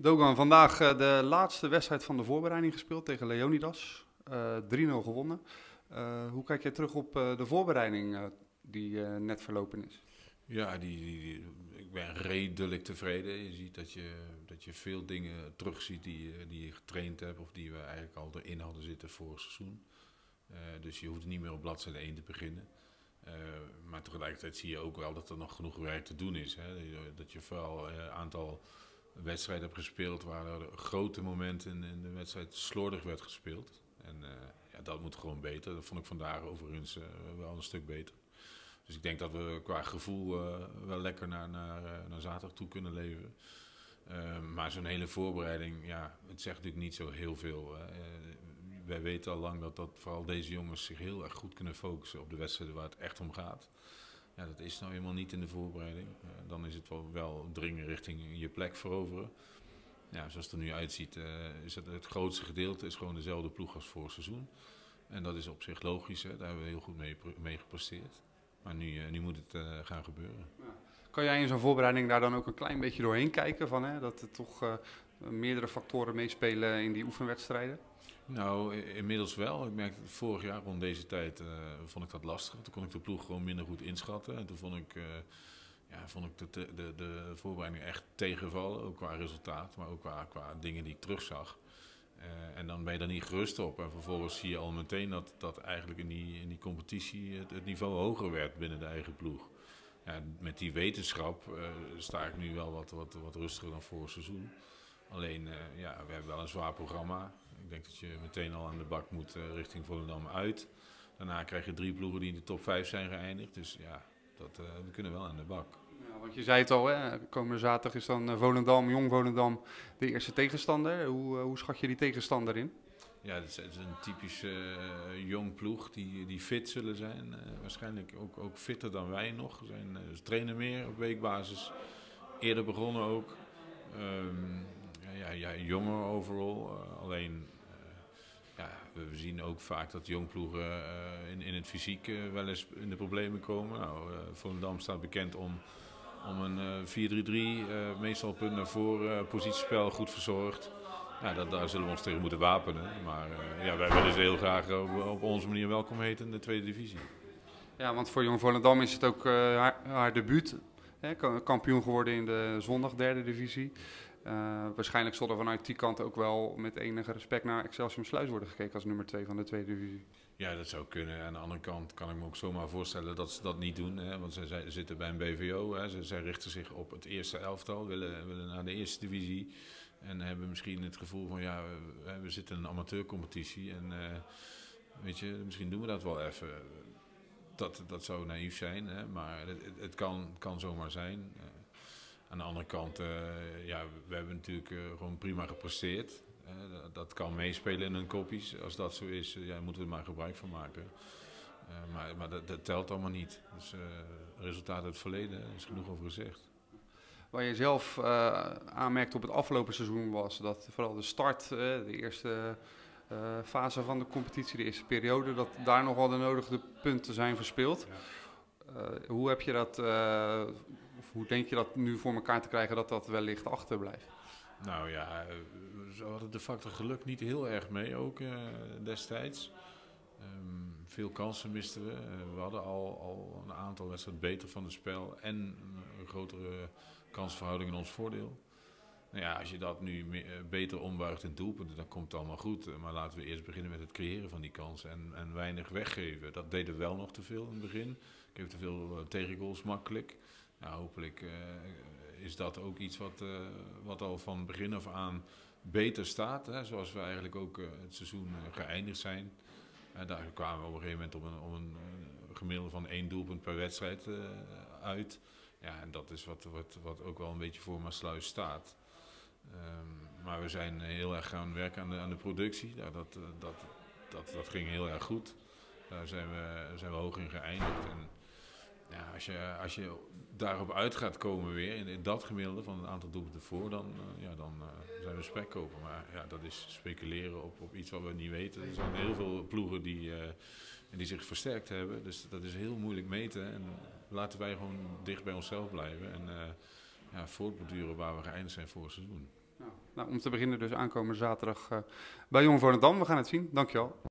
Dogan, vandaag de laatste wedstrijd van de voorbereiding gespeeld tegen Leonidas. 3-0 gewonnen. Hoe kijk jij terug op de voorbereiding die net verlopen is? Ja, ik ben redelijk tevreden. Je ziet dat je veel dingen terugziet die je getraind hebt of die we eigenlijk al erin hadden zitten vorig seizoen. Dus je hoeft niet meer op bladzijde 1 te beginnen. Maar tegelijkertijd zie je ook wel dat er nog genoeg werk te doen is. Hè? Dat je vooral een aantal wedstrijden hebt gespeeld waar er grote momenten in de wedstrijd slordig werd gespeeld. En ja, dat moet gewoon beter. Dat vond ik vandaag overigens wel een stuk beter. Dus ik denk dat we qua gevoel wel lekker naar zaterdag toe kunnen leven. Maar zo'n hele voorbereiding, ja, het zegt natuurlijk niet zo heel veel. Wij weten al lang dat vooral deze jongens zich heel erg goed kunnen focussen op de wedstrijden waar het echt om gaat. Ja, dat is nou eenmaal niet in de voorbereiding. Dan is het wel dringen richting je plek veroveren. Ja, zoals het er nu uitziet, is het grootste gedeelte is gewoon dezelfde ploeg als vorig seizoen. En dat is op zich logisch, hè? Daar hebben we heel goed mee gepresteerd. Maar nu moet het gaan gebeuren. Kan jij in zo'n voorbereiding daar dan ook een klein beetje doorheen kijken? Van, dat er toch meerdere factoren meespelen in die oefenwedstrijden? Nou, inmiddels wel. Ik merkte vorig jaar rond deze tijd vond ik dat lastig. Toen kon ik de ploeg gewoon minder goed inschatten. En toen vond ik de voorbereiding echt tegenvallen. Ook qua resultaat, maar ook qua dingen die ik terugzag. En dan ben je er niet gerust op. En vervolgens zie je al meteen dat eigenlijk in die competitie het niveau hoger werd binnen de eigen ploeg. Ja, met die wetenschap sta ik nu wel wat rustiger dan vorig seizoen. Alleen, ja, we hebben wel een zwaar programma. Ik denk dat je meteen al aan de bak moet richting Volendam uit. Daarna krijg je 3 ploegen die in de top 5 zijn geëindigd. Dus ja, we kunnen wel aan de bak. Ja, want je zei het al, hè? Komende zaterdag is dan Volendam, Jong Volendam, de eerste tegenstander. Hoe schat je die tegenstander in? Ja, het is een typische jong ploeg die fit zullen zijn. Waarschijnlijk ook fitter dan wij nog. Ze trainen meer op weekbasis. Eerder begonnen ook. Jonger overal. Alleen, ja, we zien ook vaak dat jongploegen in het fysiek wel eens in de problemen komen. Nou, Volendam staat bekend om een 4-3-3, meestal op een naar voren positiespel goed verzorgd. Ja, daar zullen we ons tegen moeten wapenen. Maar ja, wij willen ze heel graag op onze manier welkom heten in de tweede divisie. Ja, want voor Jong Volendam is het ook haar debuut. Kampioen geworden in de zondag derde divisie. Waarschijnlijk zal er vanuit die kant ook wel met enige respect naar Excelsior Sluis worden gekeken als nummer 2 van de tweede divisie. Ja, dat zou kunnen. Aan de andere kant kan ik me ook zomaar voorstellen dat ze dat niet doen. Hè? Want zij zitten bij een BVO. Hè? Zij richten zich op het eerste elftal, willen naar de eerste divisie. En hebben misschien het gevoel van, ja, we zitten in een amateurcompetitie. En weet je, misschien doen we dat wel even. Dat zou naïef zijn, hè? Maar het kan zomaar zijn. Aan de andere kant, ja, we hebben natuurlijk gewoon prima gepresteerd. Dat kan meespelen in hun koppies. Als dat zo is, ja, moeten we er maar gebruik van maken. Maar dat telt allemaal niet. Dus resultaat uit het verleden, daar is genoeg over gezegd. Waar je zelf aanmerkt op het afgelopen seizoen was dat vooral de start, de eerste fase van de competitie, de eerste periode, dat daar nogal de nodige punten zijn verspeeld. Ja. Hoe heb je dat, of hoe denk je dat nu voor elkaar te krijgen dat wellicht achterblijft? Nou ja, we hadden de factor geluk niet heel erg mee ook destijds. Veel kansen misten we. We hadden al een aantal wedstrijden beter van het spel en een grotere kansverhouding in ons voordeel. Nou ja, als je dat nu beter ombuigt in doelpunten, dan komt het allemaal goed. Maar laten we eerst beginnen met het creëren van die kansen en weinig weggeven. Dat deden we wel nog te veel in het begin. Ik heb te veel tegengoals makkelijk. Nou, hopelijk is dat ook iets wat al van begin af aan beter staat. Hè? Zoals we eigenlijk ook het seizoen geëindigd zijn. Daar kwamen we op een gegeven moment op een gemiddelde van 1 doelpunt per wedstrijd uit. Ja, en dat is wat ook wel een beetje voor Maassluis staat. Maar we zijn heel erg gaan werken aan de productie. Dat ging heel erg goed. Daar zijn we hoog in geëindigd. En ja, als je daarop uit gaat komen weer, in dat gemiddelde van een aantal doelpunten voor, dan zijn we spekkoper. Maar ja, dat is speculeren op iets wat we niet weten. Er zijn heel veel ploegen die zich versterkt hebben. Dus dat is heel moeilijk meten. En laten wij gewoon dicht bij onszelf blijven. En voortborduren waar we geëindigd zijn voor het seizoen. Nou, om te beginnen dus aankomende zaterdag bij Jong Volendam. We gaan het zien. Dankjewel.